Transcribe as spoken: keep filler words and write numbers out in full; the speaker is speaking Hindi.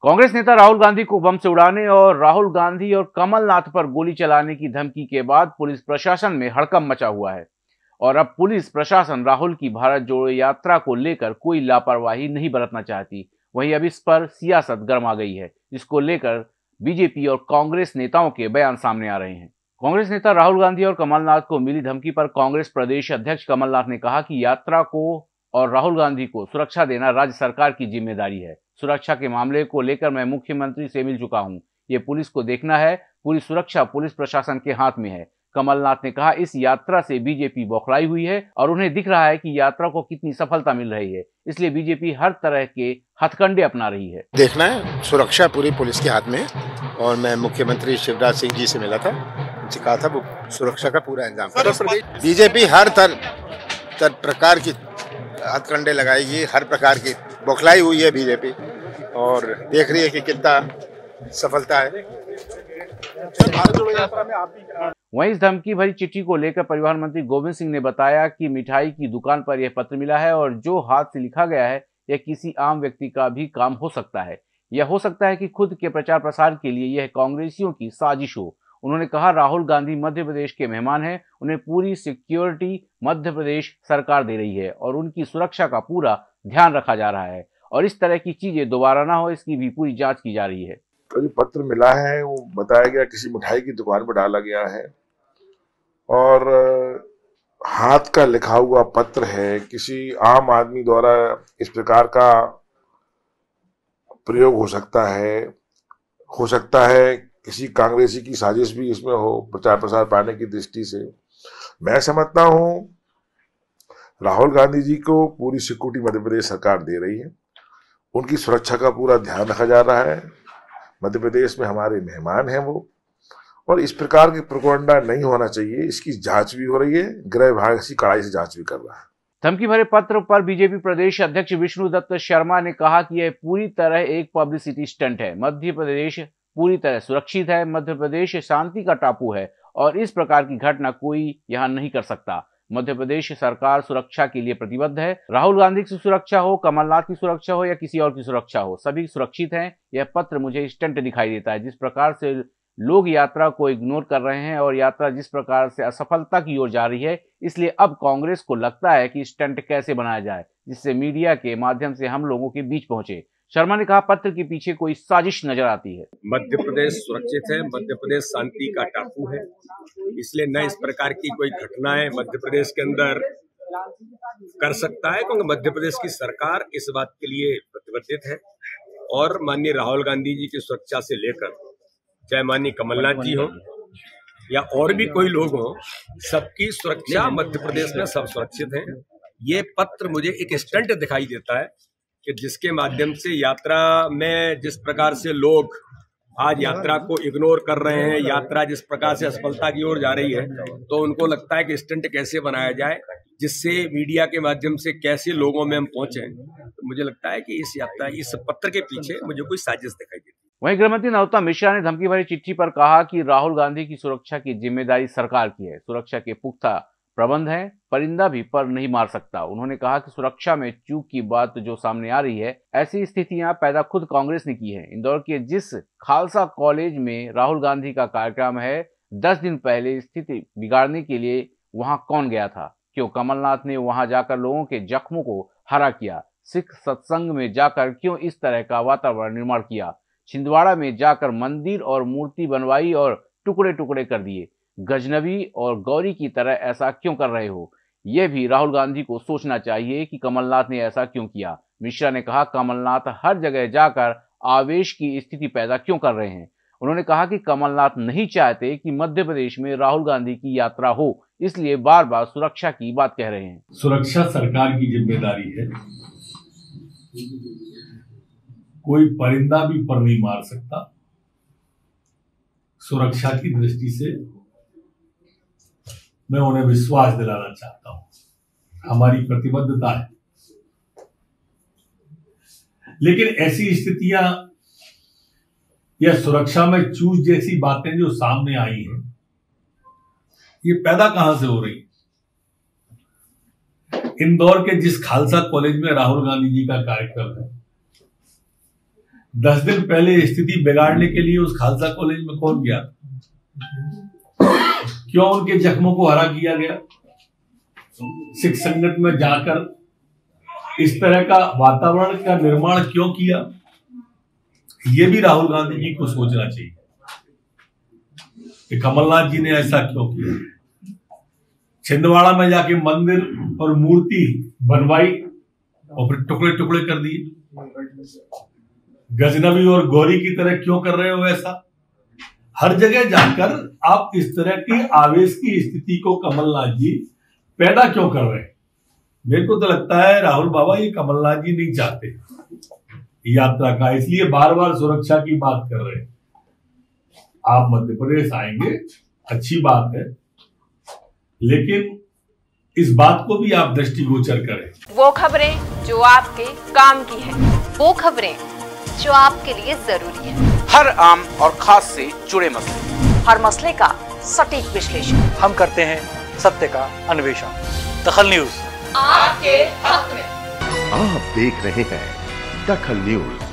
कांग्रेस नेता राहुल गांधी को बम से उड़ाने और राहुल गांधी और कमलनाथ पर गोली चलाने की धमकी के बाद पुलिस प्रशासन में हड़कंप मचा हुआ है और अब पुलिस प्रशासन राहुल की भारत जोड़ो यात्रा को लेकर कोई लापरवाही नहीं बरतना चाहती। वहीं अब इस पर सियासत गर्मा गई है, जिसको लेकर बीजेपी और कांग्रेस नेताओं के बयान सामने आ रहे हैं। कांग्रेस नेता राहुल गांधी और कमलनाथ को मिली धमकी पर कांग्रेस प्रदेश अध्यक्ष कमलनाथ ने कहा कि यात्रा को और राहुल गांधी को सुरक्षा देना राज्य सरकार की जिम्मेदारी है। सुरक्षा के मामले को लेकर मैं मुख्यमंत्री से मिल चुका हूं, ये पुलिस को देखना है, पूरी सुरक्षा पुलिस प्रशासन के हाथ में है। कमलनाथ ने कहा इस यात्रा से बीजेपी बौखलाई हुई है और उन्हें दिख रहा है कि यात्रा को कितनी सफलता मिल रही है, इसलिए बीजेपी हर तरह के हथकंडे अपना रही है। देखना है, सुरक्षा पूरी पुलिस के हाथ में है और मैं मुख्यमंत्री शिवराज सिंह जी से मिला था, उनसे कहा था वो सुरक्षा का पूरा इंतजाम करें। बीजेपी हर तर, तर प्रकार की हथकंडे लगाएगी, हर प्रकार की बौखलाई हुई है बीजेपी और देख रही है कि कितना सफलता है। वहीं इस धमकी भरी चिट्ठी को लेकर परिवहन मंत्री गोविंद सिंह ने बताया कि मिठाई की दुकान पर यह पत्र मिला है और जो हाथ से लिखा गया है यह किसी आम व्यक्ति का भी काम हो सकता है। यह हो सकता है कि खुद के प्रचार प्रसार के लिए यह कांग्रेसियों की साजिश हो। उन्होंने कहा राहुल गांधी मध्य प्रदेश के मेहमान हैं, उन्हें पूरी सिक्योरिटी मध्य प्रदेश सरकार दे रही है और उनकी सुरक्षा का पूरा ध्यान रखा जा रहा है और इस तरह की चीजें दोबारा ना हो, इसकी भी पूरी जांच की जा रही है। तो जो पत्र मिला है वो बताया गया किसी मिठाई की दुकान पर डाला गया है और हाथ का लिखा हुआ पत्र है। किसी आम आदमी द्वारा इस प्रकार का प्रयोग हो सकता है हो सकता है किसी कांग्रेसी की साजिश भी इसमें हो प्रचार प्रसार पाने की दृष्टि से। मैं समझता हूं राहुल गांधी जी को पूरी सिक्योरिटी मध्य प्रदेश सरकार दे रही है, उनकी सुरक्षा का पूरा ध्यान रखा जा रहा है। मध्य प्रदेश में हमारे मेहमान हैं वो, और इस प्रकार की प्रोपेगेंडा नहीं होना चाहिए। इसकी जांच भी हो रही है, गृह विभाग इसकी कड़ाई से जांच भी कर रहा है। धमकी भरे पत्र पर बीजेपी प्रदेश अध्यक्ष विष्णुदत्त शर्मा ने कहा कि यह पूरी तरह एक पब्लिसिटी स्टंट है। मध्य प्रदेश पूरी तरह सुरक्षित है, मध्य प्रदेश शांति का टापू है और इस प्रकार की घटना कोई यहां नहीं कर सकता। मध्य प्रदेश सरकार सुरक्षा के लिए प्रतिबद्ध है। राहुल गांधी की सुरक्षा हो, कमलनाथ की सुरक्षा हो या किसी और की सुरक्षा हो, सभी सुरक्षित हैं। यह पत्र मुझे स्टंट दिखाई देता है। जिस प्रकार से लोग यात्रा को इग्नोर कर रहे हैं और यात्रा जिस प्रकार से असफलता की ओर जा रही है, इसलिए अब कांग्रेस को लगता है कि स्टंट कैसे बनाया जाए जिससे मीडिया के माध्यम से हम लोगों के बीच पहुंचे। शर्मा ने कहा पत्र के पीछे कोई साजिश नजर आती है। मध्य प्रदेश सुरक्षित है, मध्य प्रदेश शांति का टापू है, इसलिए न इस प्रकार की कोई घटनाएं मध्य प्रदेश के अंदर कर सकता है, क्योंकि मध्य प्रदेश की सरकार इस बात के लिए प्रतिबद्ध है और माननीय राहुल गांधी जी की सुरक्षा से लेकर चाहे माननीय कमलनाथ जी हो या और भी कोई लोग हो, सबकी सुरक्षा मध्य प्रदेश में सब सुरक्षित हैं। ये पत्र मुझे एक स्टंट दिखाई देता है कि जिसके माध्यम से यात्रा में जिस प्रकार से लोग आज यात्रा को इग्नोर कर रहे हैं, यात्रा जिस प्रकार से असफलता की ओर जा रही है, तो उनको लगता है कि स्टंट कैसे बनाया जाए जिससे मीडिया के माध्यम से कैसे लोगों में हम पहुंचे। तो मुझे लगता है कि इस यात्रा इस पत्र के पीछे मुझे कोई साजिश दिखाई देती है। वहीं गृहमंत्री नरोत्तम मिश्रा ने धमकी भरी चिट्ठी पर कहा कि राहुल गांधी की सुरक्षा की जिम्मेदारी सरकार की है। सुरक्षा के पुख्ता प्रबंध है, परिंदा भी पर नहीं मार सकता। उन्होंने कहा कि सुरक्षा में चूक की बात जो सामने आ रही है, ऐसी स्थितियां पैदा खुद कांग्रेस ने की है। इंदौर के जिस खालसा कॉलेज में राहुल गांधी का कार्यक्रम है, दस दिन पहले स्थिति बिगाड़ने के लिए वहां कौन गया था? क्यों कमलनाथ ने वहां जाकर लोगों के जख्मों को हरा किया? सिख सत्संग में जाकर क्यों इस तरह का वातावरण निर्माण किया? छिंदवाड़ा में जाकर मंदिर और मूर्ति बनवाई और टुकड़े टुकड़े कर दिए। गजनबी और गौरी की तरह ऐसा क्यों कर रहे हो? यह भी राहुल गांधी को सोचना चाहिए कि कमलनाथ ने ऐसा क्यों किया। मिश्रा ने कहा कमलनाथ हर जगह जाकर आवेश की स्थिति पैदा क्यों कर रहे हैं। उन्होंने कहा कि कमलनाथ नहीं चाहते कि मध्य प्रदेश में राहुल गांधी की यात्रा हो, इसलिए बार बार सुरक्षा की बात कह रहे हैं। सुरक्षा सरकार की जिम्मेदारी है, कोई परिंदा भी पर नहीं मार सकता। सुरक्षा की दृष्टि से मैं उन्हें विश्वास दिलाना चाहता हूं, हमारी प्रतिबद्धता है। लेकिन ऐसी स्थितियां या सुरक्षा में चूक जैसी बातें जो सामने आई हैं, ये पैदा कहां से हो रही? इंदौर के जिस खालसा कॉलेज में राहुल गांधी जी का कार्यक्रम है, दस दिन पहले स्थिति बिगाड़ने के लिए उस खालसा कॉलेज में कौन गया? क्यों उनके जख्मों को हरा किया गया? सिख संगठन में जाकर इस तरह का वातावरण का निर्माण क्यों किया? यह भी राहुल गांधी जी को सोचना चाहिए कि कमलनाथ जी ने ऐसा क्यों किया। छिंदवाड़ा में जाके मंदिर और मूर्ति बनवाई और फिर टुकड़े टुकड़े कर दिए। गजनवी और गौरी की तरह क्यों कर रहे हो ऐसा? हर जगह जाकर आप इस तरह की आवेश की स्थिति को कमलनाथ जी पैदा क्यों कर रहे हैं? मेरे को तो लगता है राहुल बाबा ये कमलनाथ जी नहीं चाहते यात्रा का, इसलिए बार बार सुरक्षा की बात कर रहे हैं। आप मध्य प्रदेश आएंगे, अच्छी बात है, लेकिन इस बात को भी आप दृष्टिगोचर करें। वो खबरें जो आपके काम की है, वो खबरें जो आपके लिए जरूरी है, हर आम और खास से जुड़े मसले, हर मसले का सटीक विश्लेषण हम करते हैं सत्य का अन्वेषण। दखल न्यूज आपके हक में। आप देख रहे हैं दखल न्यूज।